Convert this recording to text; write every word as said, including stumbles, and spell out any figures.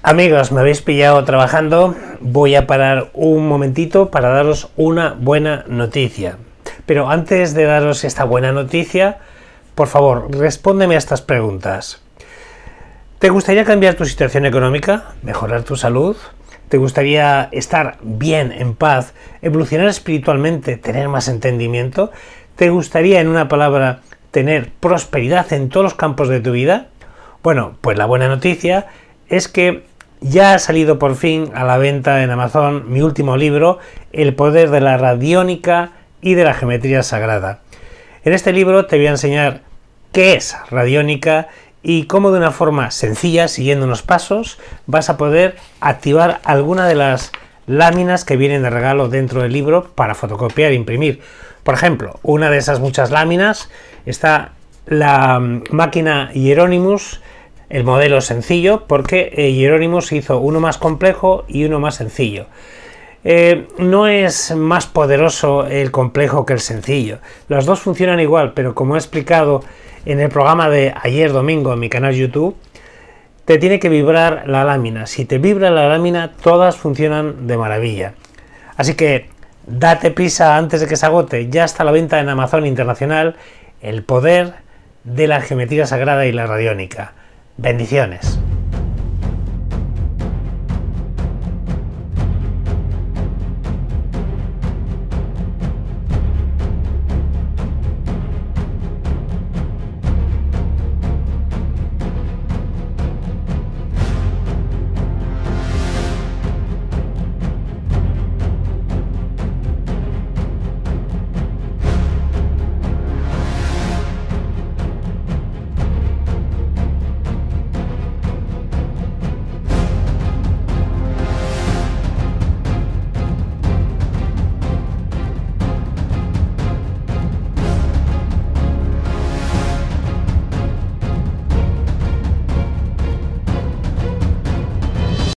Amigos, me habéis pillado trabajando, voy a parar un momentito para daros una buena noticia. Pero antes de daros esta buena noticia, por favor, respóndeme a estas preguntas. ¿Te gustaría cambiar tu situación económica? ¿Mejorar tu salud? ¿Te gustaría estar bien, en paz, evolucionar espiritualmente, tener más entendimiento? ¿Te gustaría, en una palabra, tener prosperidad en todos los campos de tu vida? Bueno, pues la buena noticia es que ya ha salido por fin a la venta en Amazon mi último libro, El poder de la radiónica y de la geometría sagrada. En este libro te voy a enseñar qué es radiónica y cómo de una forma sencilla, siguiendo unos pasos, vas a poder activar alguna de las láminas que vienen de regalo dentro del libro para fotocopiar e imprimir. Por ejemplo, una de esas muchas láminas está la máquina Hieronymus, el modelo sencillo, porque eh, Hieronymus hizo uno más complejo y uno más sencillo. Eh, no es más poderoso el complejo que el sencillo. Los dos funcionan igual, pero como he explicado en el programa de ayer domingo en mi canal YouTube, te tiene que vibrar la lámina. Si te vibra la lámina, todas funcionan de maravilla. Así que date prisa antes de que se agote. Ya está a la venta en Amazon Internacional El poder de la geometría sagrada y la radiónica. Bendiciones.